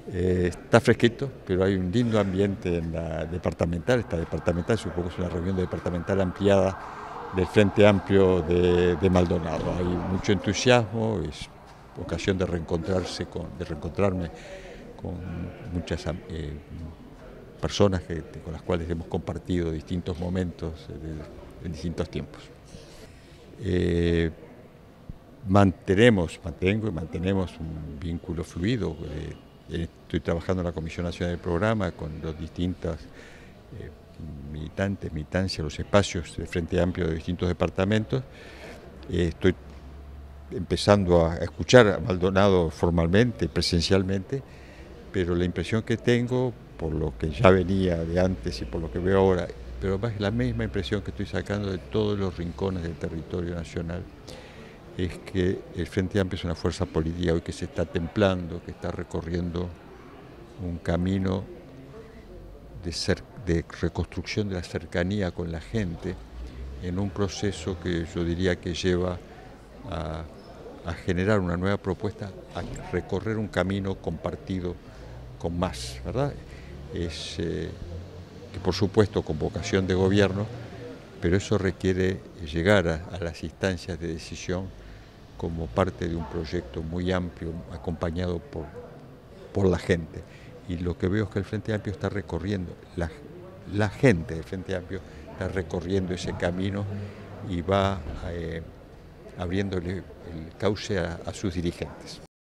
Está fresquito, pero hay un lindo ambiente en la departamental. Esta departamental, supongo que es una reunión departamental ampliada del Frente Amplio de Maldonado. Hay mucho entusiasmo, es ocasión de reencontrarme con muchas personas con las cuales hemos compartido distintos momentos en distintos tiempos. Mantenemos un vínculo fluido. Estoy trabajando en la Comisión Nacional del Programa con los distintos militancias, los espacios del Frente Amplio de distintos departamentos. Estoy empezando a escuchar a Maldonado formalmente, presencialmente, pero la impresión que tengo, por lo que ya venía de antes y por lo que veo ahora, pero más la misma impresión que estoy sacando de todos los rincones del territorio nacional, es que el Frente Amplio es una fuerza política hoy que se está templando, que está recorriendo un camino de reconstrucción de la cercanía con la gente en un proceso que yo diría que lleva a generar una nueva propuesta, a recorrer un camino compartido con más, ¿verdad? Que por supuesto con vocación de gobierno, pero eso requiere llegar a las instancias de decisión como parte de un proyecto muy amplio, acompañado por la gente. Y lo que veo es que el Frente Amplio está recorriendo, la gente del Frente Amplio está recorriendo ese camino y va abriéndole el cauce a sus dirigentes.